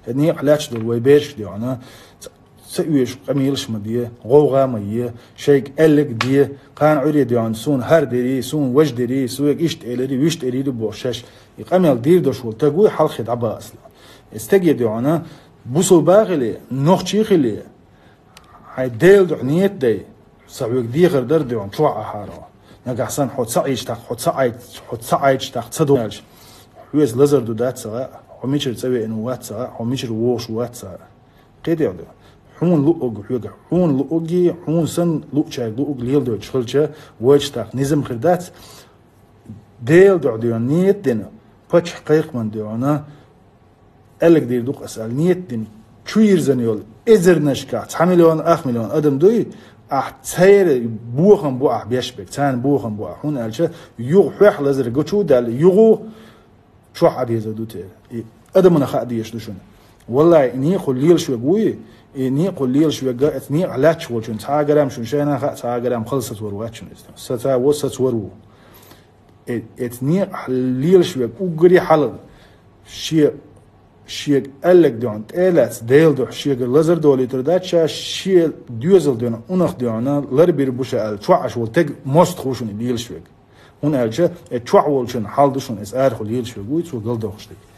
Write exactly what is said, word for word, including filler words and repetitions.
هني حلاش دول ويبيش دي أنا سويش قميلش مديه غوغا ميه شيك ألك دي قان عري دي عن سون هر دري سون وج دري سويك إشت إلري ويشت إلري بوشش يقمل دير دوشول تقوي حلخ دعبا أصلا استجي دي أنا بوسو باغلي نوخشي خلي هاي ديل دعنيت دي سويك دي غير در دي عن طلع حارة نجح سان حط سعيش تاخ حط سعيد حط سعيش تاخ تصدقش ويز لزر دو دات سا وميشر تسوي إنه وات سا وميشر ووش وات سا قيد يعدو حون لؤج حوجة حون لؤجي حون سن لؤشة لؤج ليل دو تشخلشة وجه تاخ نظام خردات ديل دو عديان نيت دينا بتش حقيق من ديانا قالك دير دوق أسأل نيت دين شو يرزنيول إزر نشكا تحملون أخ مليون أدم دوي أح تسير بوخم بو أح بيشبك تان بوخم بو أحون ألشة يوغ حوح لزر قوشو دال يوغو شو حد يزدو تير أدم من أخاء ديش دوشون والله إني قل ليل شو قوي إني قل ليل شو قا إثني علاتش وشون تاجرام شون شينا خا تاجرام خلصت وروات شون إستم ستا وسط ورو إثني ليل شو قوري حلل شيء شيء قالك دون تقلت ديل دو شيء لزر دولي تردات شا شيء ديوزل دون أنخ دونا لربير بوشة ال توعش والتج مست خوشون ديل شو هون ألشة توع والشون حال دوشون إس آر خليل شو قوي شو قل دوخشتك